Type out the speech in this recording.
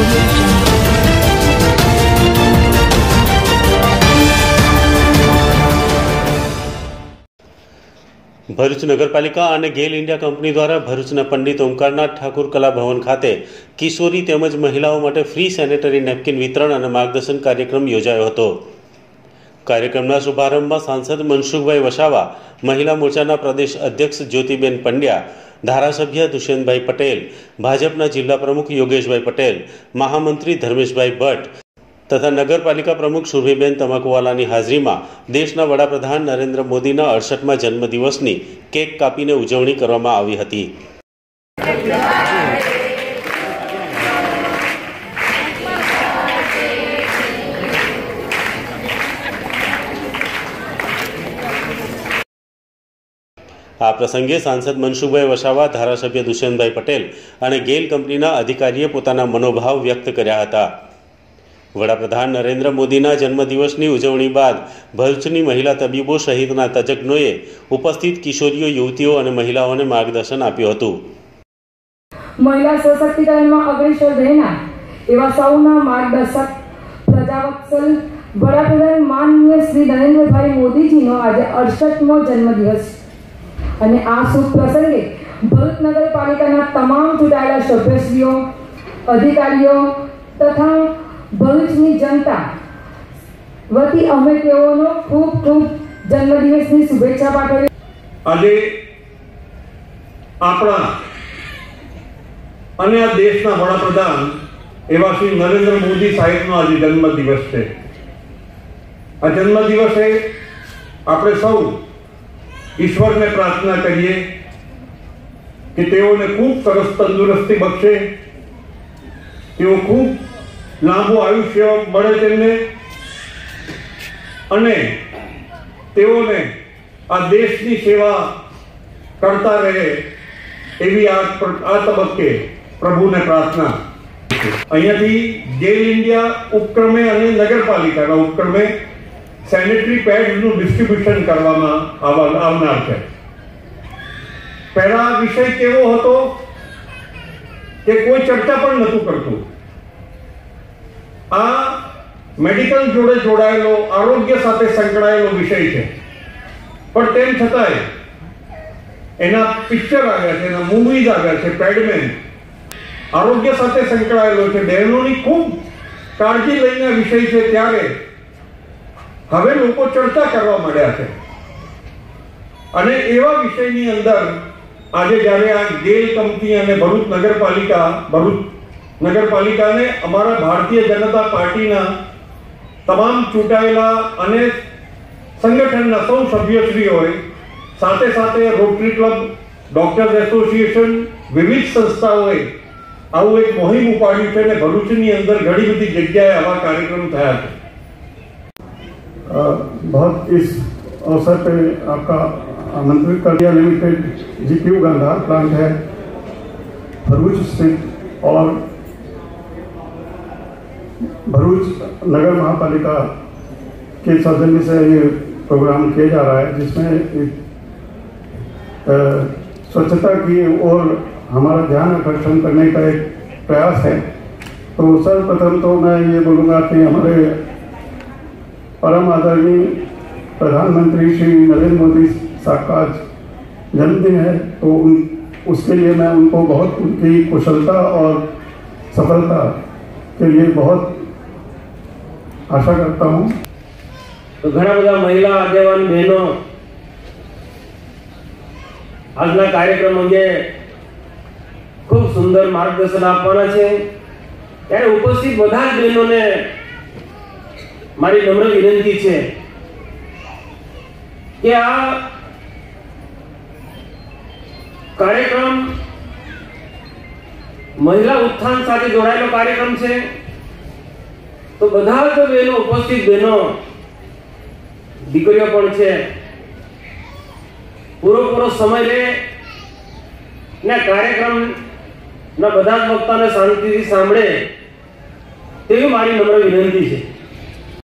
ભરૂચ નગરપાલિકા અને ગેલ India company દ્વારા ભરૂચના પંડિત ઓમકારનાથ ઠાકુર કલા ભવન ખાતે કિશોરી તેમજ મહિલાઓ માટે ફ્રી સેનેટરી નેપકિન વિતરણ અને માર્ગદર્શન કાર્યક્રમ યોજાયો હતો। કાર્યક્રમના શુભારંભમાં સાંસદ મનસુખભાઈ વસાવા, મહિલા મોરચાના પ્રદેશ અધ્યક્ષ જ્યોતિબેન પંડ્યા, ધારાસભ્ય દુષ્યંતભાઈ પટેલ, ભાજપના જિલ્લા પ્રમુખ યોગેશભાઈ પટેલ, મહામંત્રી ધર્મેશભાઈ ભટ્ટ તથા નગરપાલિકા પ્રમુખ સુરભીબેન તમાકુવાલાની હાજરીમાં દેશના વડાપ્રધાન નરેન્દ્ર મોદીના 68મા જન્મદિવસની કેક કાપીને ઉજવણી કરવામાં આવી હતી। આ પ્રસંગે સાંસદ મનસુખભાઈ વસાવા, ધારાસભ્ય દુષ્યંતભાઈ પટેલ અને ગેલ કંપનીના અધિકારીએ પોતાના મનોભાવ વ્યક્ત કર્યા હતા। વડાપ્રધાન નરેન્દ્ર મોદીના જન્મદિવસની ઉજવણી બાદ ભરૂચની મહિલા તબીબો સહિતના તજજ્ઞોએ ઉપસ્થિત કિશોરીઓ, યુવતીઓ અને મહિલાઓને માર્ગદર્શન આપ્યું હતું। મહિલા સશક્તિકરણમાં અગ્રેસર રહેનાર એવા સૌના માર્ગદર્શક પ્રજાવત્સલ વડાપ્રધાન માનનીય શ્રી નરેન્દ્રભાઈ મોદીજીનો આજે 68મો જન્મદિવસ અને આ શુભ પ્રસંગે ભરૂચ નગરપાલિકાના તમામ ચૂંટાયેલા સભ્યશ્રીઓ, અધિકારીઓ તથા ભરૂચની જનતા વતી અમે તેઓનો ખૂબ ખૂબ જન્મદિવસની શુભેચ્છા પાઠવીએ। આજે આપણા અને આ દેશના વડાપ્રધાન એવા શ્રી નરેન્દ્ર મોદી સાહેબનો આજે જન્મદિવસ છે। આ જન્મદિવસે આપણે સૌ ઈશ્વરને પ્રાર્થના કરીએ કે તેઓને ખૂબ સરસ તંદુરસ્તી બક્ષે, તેઓ ખૂબ લાંબુ આયુષ્ય મળે તેમને અને તેઓને આ દેશની સેવા કરતા રહે એવી આ તબક્કે પ્રભુને પ્રાર્થના। અહીંયાથી ગેલ ઇન્ડિયા ઉપક્રમે અને નગરપાલિકાના ઉપક્રમે સેનેટરી પેડ્સનું ડિસ્ટ્રીબ્યુશન કરવામાં આવનાર છે। પહેલા વિષય કેવો હતો કે કોઈ ચર્ચા પણ નહોતું કરતું। આ મેડિકલ જોડે જોડાયેલો, આરોગ્ય સાથે સંકળાયેલો વિષય છે, પણ તેમ છતાંય એના પિક્ચર આવ્યા છે, એના મૂવીઝ આવ્યા છે। પેડમેન આરોગ્ય સાથે સંકળાયેલો છે, બહેનોની ખૂબ કાળજી લઈને વિષય છે, ત્યારે હવે લોકો ચર્ચા કરવા માંડ્યા છે અને એવા વિષયની અંદર આજે જ્યારે આ ગેલ કંપની અને ભરૂચ નગરપાલિકાને અમારા ભારતીય જનતા પાર્ટીના તમામ ચૂંટાયેલા અને સંગઠનના સૌ સભ્યશ્રીઓએ સાથે સાથે રોટરી ક્લબ, ડોક્ટર્સ એસોસિએશન, વિવિધ સંસ્થાઓએ આવું એક મોહિમ ઉપાડ્યું છે અને ભરૂચની અંદર ઘણી બધી જગ્યાએ આવા કાર્યક્રમ થયા છે। बहुत इस अवसर पे आपका आमंत्रित कर दिया। लिमिटेड जीपीयू गांधार प्लांट है भरूच स्थित और भरूच नगर महापालिका के सौजन्य से ये प्रोग्राम किया जा रहा है, जिसमें स्वच्छता की ओर हमारा ध्यान आकर्षण करने का एक प्रयास है। तो सर्वप्रथम तो मैं ये बोलूँगा कि हमारे परम आदरणीय प्रधानमंत्री श्री नरेंद्र मोदी साहब का जन्मदिन है, तो उसके लिए मैं उनको बहुत उनकी कुशलता और सफलता के लिए बहुत आशा करता हूँ। तो घણા બધા મહિલા આગેવાન બહેનો આજના કાર્યક્રમ અંગે ખૂબ સુંદર માર્ગદર્શન આપવાના છે, ત્યારે ઉપસ્થિત બધા જ બહેનોને મારી નમ્ર વિનંતી છે કે આ કાર્યક્રમ મહિલા ઉત્થાન સાથે જોડાયેલો કાર્યક્રમ છે। તો બધા જ બહેનો, ઉપસ્થિત બહેનો, દીકરીઓ પણ છે, પૂરો સમય લે ને કાર્યક્રમના બધા જ વક્તાને શાંતિથી સાંભળે તેવી મારી નમ્ર વિનંતી છે।